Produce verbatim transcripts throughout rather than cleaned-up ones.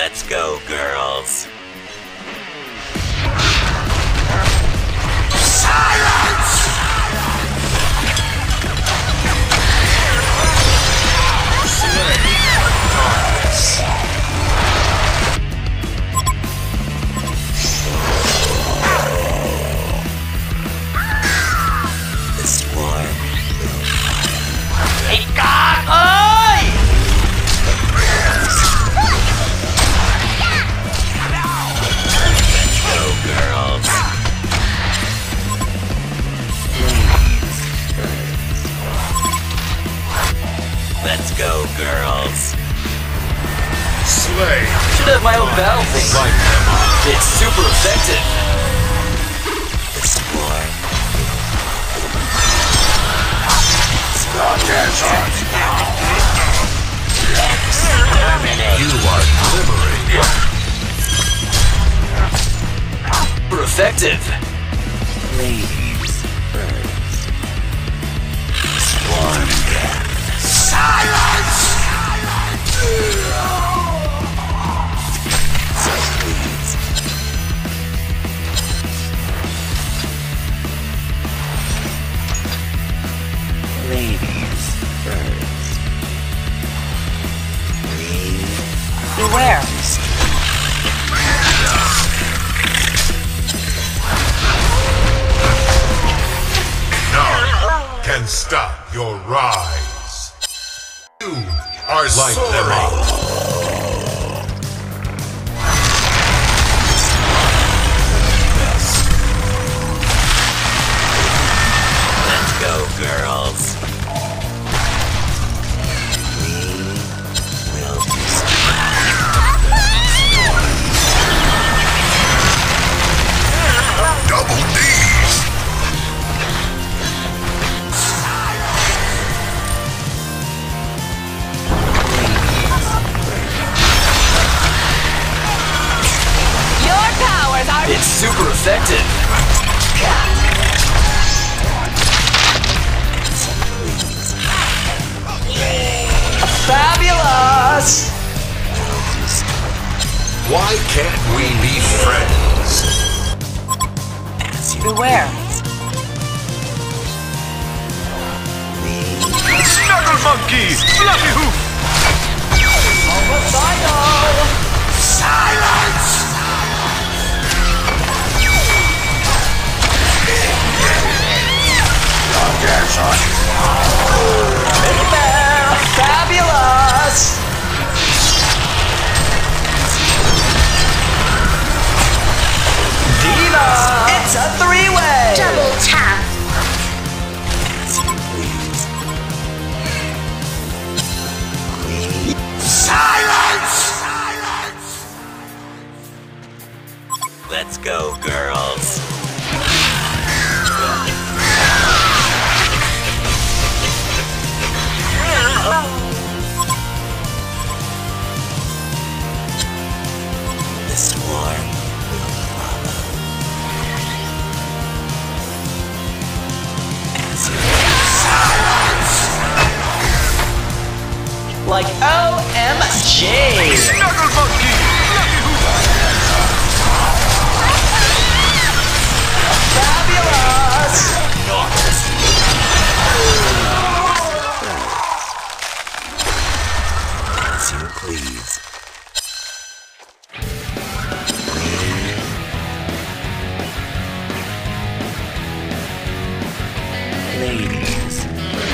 Let's go, girls. Silence! This war. Hey, God! Oi! Let's go, girls. Let's go, girls. Slay. Should have my own battle thing. Like them. It's super effective. This war. You are liberated. Super effective. Ladies first. Swarm death. Silence! So please. Ladies first. Please. Beware. None can stop your rise. You are like them all. Let's go, girls. We will Double D's. Your powers are... It's super effective. Fabulous! Why can't we be friends? As you Beware. Snuggle Monkey! Fluffy Hoof! Silence! Fabulous! Dina! It's a three-way! Double tap. Silence! Let's go, girls. The swarm will follow. As you silence! Like O M G! Snuggle Monkey! Fluffy Hoof! Fabulous! As you please. Ladies.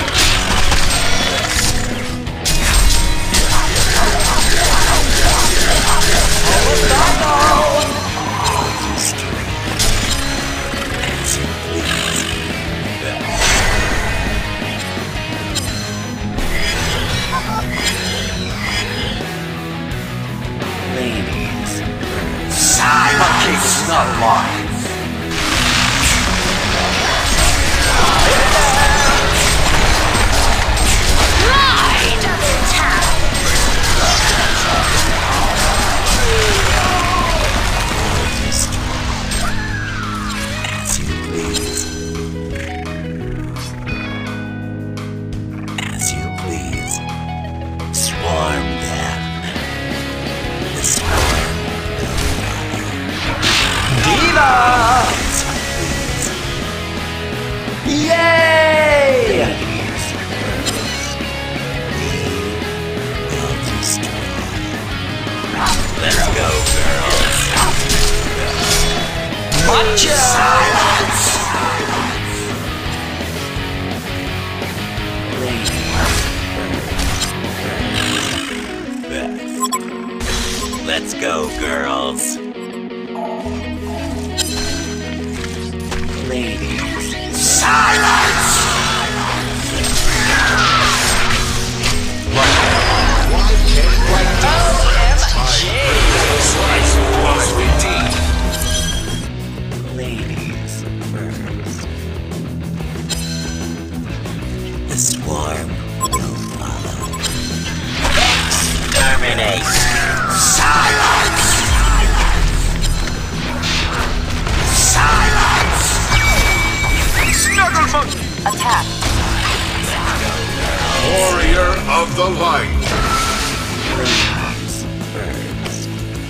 As you please. Ladies. Silence! My cake is not alive. Macho! Let's go, girls. Ladies. Silence! Why can't we O M G! slice was redeemed? Ladies first. The swarm will follow. Exterminate! Silence! Silence! Snuggle monkey! Attack. Warrior of the light. Ladies first.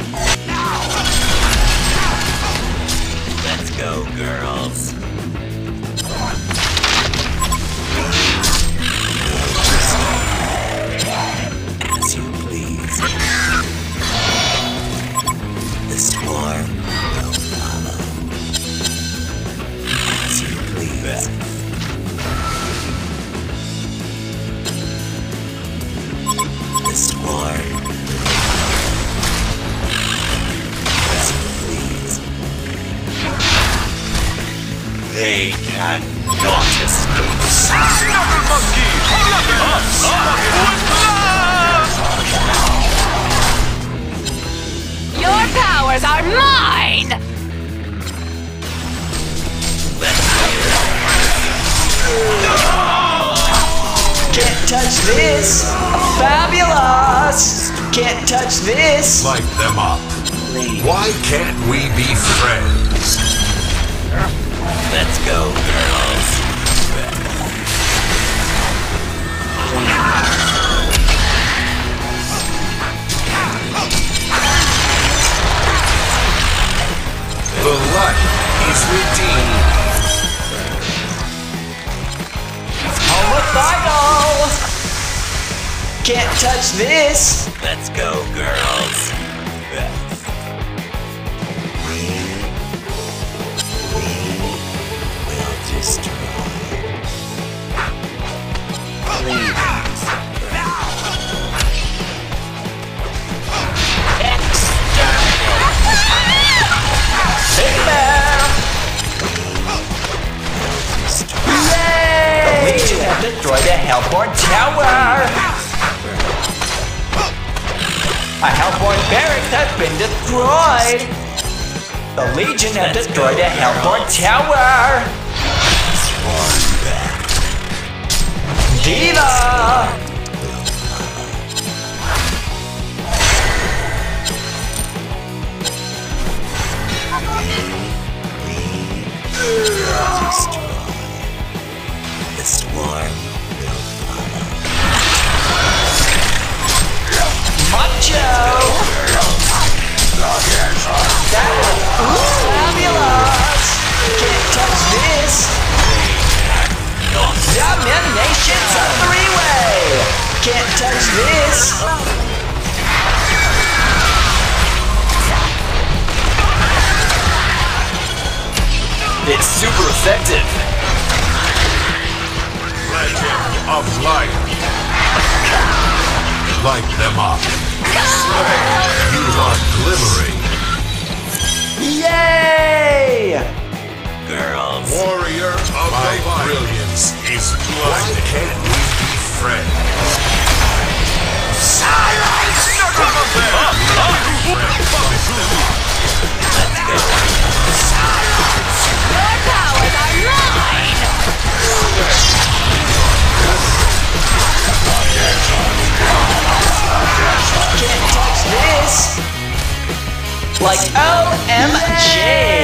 Let's go, girls. As you please. The swarm will follow. As you please. The swarm. As you please. They cannot escape. Snuggle monkey! Your powers are mine! Can't touch this! Fabulous! Can't touch this! Light them up. Ladies, Why can't we be friends? let's go, girls. The light is redeemed. Homicidal! Can't touch this! Let's go, girls. We, we will destroy. Ladies, Big Bear! Yay! The Legion have destroyed a Hellborn tower! A Hellborn barracks has been destroyed! The Legion have Let's destroyed go, a Hellborn girls. tower! Diva! destroy. The swarm will follow. Macho! That was fabulous! Can't touch this! Domination's a three-way! Can't touch this! It's super effective. Legend of light. Light them up. You are glimmering. Yay! Girls, Warrior of My the light. Brilliance is blinding. Why can't we be friends? silence! Your powers are mine! Can't touch this! Like O M G!